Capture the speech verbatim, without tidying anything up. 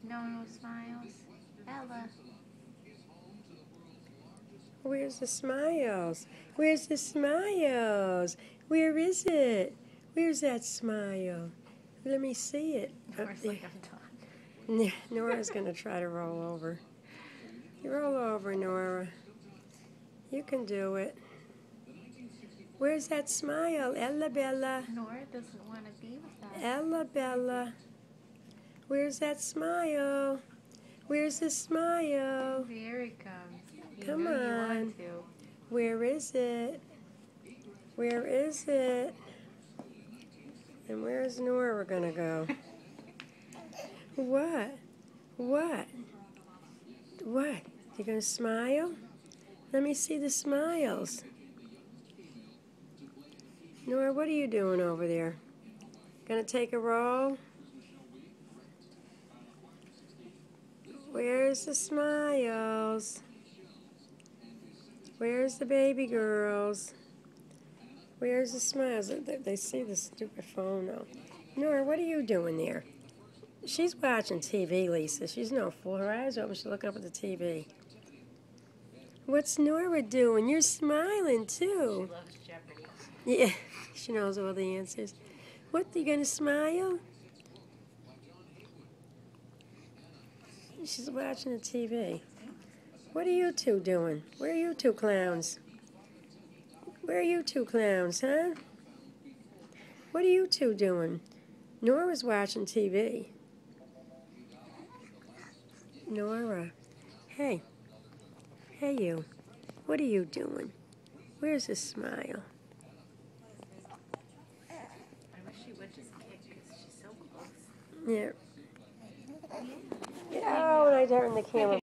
No, no smiles. Ella. Where's the smiles? Where's the smiles? Where is it? Where's that smile? Let me see it. Nora's like, I'm done. Nora's going to try to roll over. You roll over, Nora. You can do it. Where's that smile? Ella Bella. Nora doesn't want to be with us. Ella Bella. Where's that smile? Where's the smile? There it comes. You Come know on. You want to. Where is it? Where is it? And where's Nora gonna go? What? What? What? You gonna smile? Let me see the smiles. Nora, what are you doing over there? Gonna take a roll? Where's the smiles? Where's the baby girls? Where's the smiles? They, they see the stupid phone now. Nora, what are you doing there? She's watching T V, Lisa. She's no fool. Her eyes are open. She's looking up at the T V. What's Nora doing? You're smiling, too. She loves Jeopardy. Yeah, she knows all the answers. What, you going to smile? She's watching the T V. What are you two doing? Where are you two clowns? Where are you two clowns, huh? What are you two doing? Nora's watching T V. Nora. Hey. Hey, you. What are you doing? Where's the smile? I wish she would just kick because she's so close. Yeah. Oh, and I turned the camera.